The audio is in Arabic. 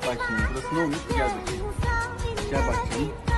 Bak şimdi burası ne olmuş? Gel bakayım. Gel bak canım.